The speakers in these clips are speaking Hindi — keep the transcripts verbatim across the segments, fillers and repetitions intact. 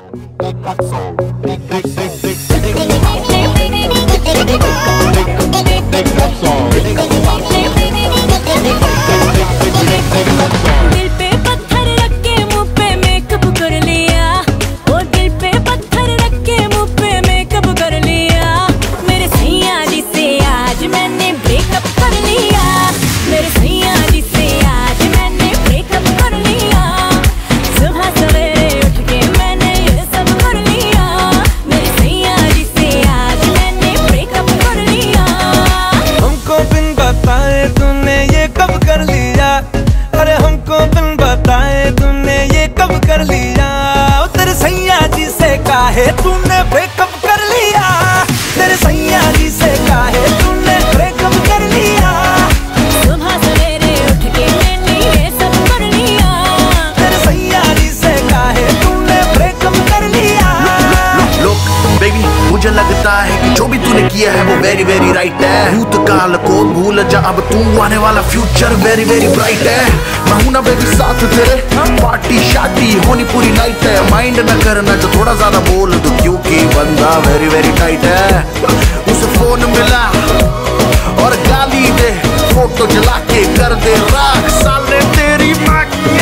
पे पत्थर रख के मुंह पे मेकअप कर लिया, ओ दिल पे पत्थर रख के मुंह पे मेकअप कर लिया। मेरे सैया जी से आज मैंने ब्रेकअप कर लिया, मेरे सैया जी से आज मैंने ब्रेकअप कर लिया। सुबह सवेरे उठ के मैंने ये सब कर लिया, मेरे सैया जी से आज मैंने ब्रेकअप कर लिया। हमको बिन बताए तूने ये कब कर लिया, अरे हमको बिन बताए तूने ये कब कर लिया। तेरे सैया जी से काहे तूने ब्रेकअप कर लिया, तेरे सैया जी से काहे तूने ब्रेकअप कर लिया। सुबह सवेरे उठ के मैंने ये सब कर लिया, तेरे सैया जी से काहे तूने ब्रेकअप कर लिया। Look, baby, मुझे लगता है कि जो भी तूने किया है वो वेरी वेरी राइट है। भूतकाल को भूल जा, अब तू आने वाला फ्यूचर वेरी वेरी ब्राइट है। मैं हूं ना बेबी साथ तेरे, पार्टी शादी होनी पूरी नाइट है। माइंड न करना जो थोड़ा ज्यादा बोल दो, क्योंकि बंदा वेरी वेरी टाइट है। उसे फोन मिला और गाली दे, फोटो जला के कर दे राख साले तेरी माँ की।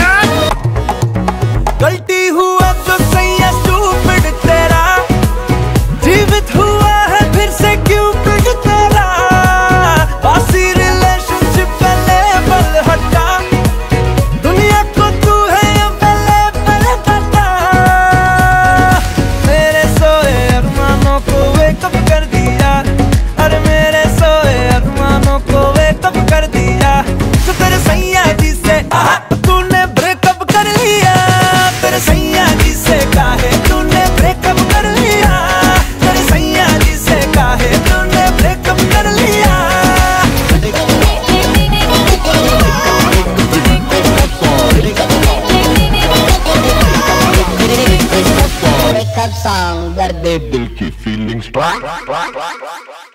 गलती हुआ तो सैया स्टूपिड तेरा, जीवित हुआ है फिर से क्यों पिट तेरा। बासी रिलेशनशिप का लेबल हटा, दुनिया को तू है अवेलेबल बता। मेरे सोए अरमानों को वेकअप कर दिया, अरे मेरे सोए अरमानों को वेकअप कर दिया। तो तेरे सैया जी से आहा तूने ब्रेकअप कर लिया, तेरे सैया जी से काहे तूने ब्रेकअप कर लिया। तेरे सैया जी से काहे तूने ब्रेकअप कर लिया। Breakup song, दर्द दिल की फीलिंग्स